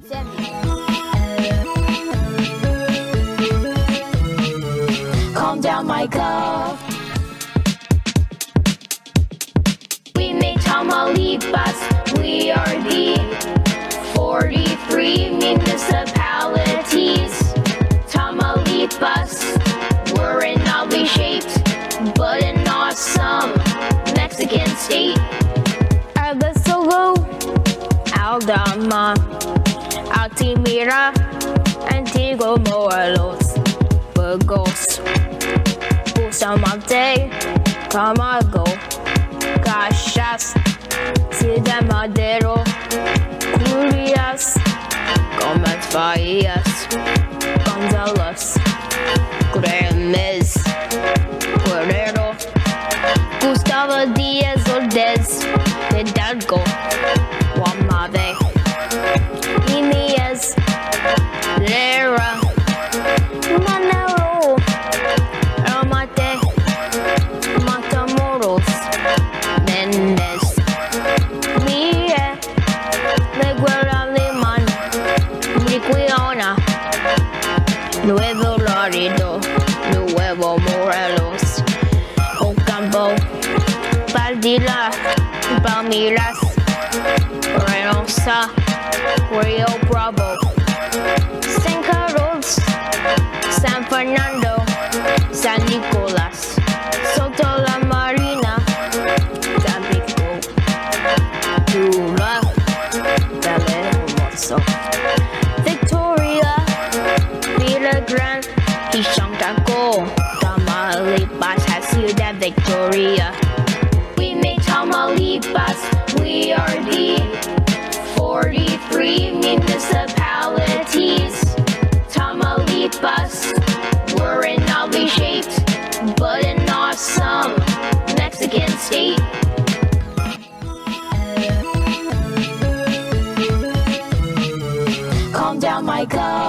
Calm down, Michael. We made Tamaulipas. We are the 43 municipalities. Tamaulipas, we're an oddly shaped, but an awesome Mexican state. Solo, Aldama, Altimira, Antigua, Morelos, Burgos, Bustamante, Camargo, Caxias, Ciudad Madero, Curias, Gomez Farías, Gonzales, Gremes, Guerrero, Gustavo Díaz Ordez, Hidalgo, Guamave, Inez, Lera, Manero, Almate, Matamoros, Mendez, Mire, Leguera Liman, Riquiona, Nuevo Laredo, Nuevo Morelos, Ocampo, Valdila, Palmiras, Reynosa, Rio Bravo, San Carlos, San Fernando, San Nicolas, Soto La Marina, Tampico, Tula, Hermoso, Victoria, Villa Grande, Quixantaco, Tamaulipas, Ciudad Victoria. We made Tamaulipas. We are the 43 municipalities. Tamaulipas, we're an oddly shaped, but an awesome Mexican state. Calm down, Michael.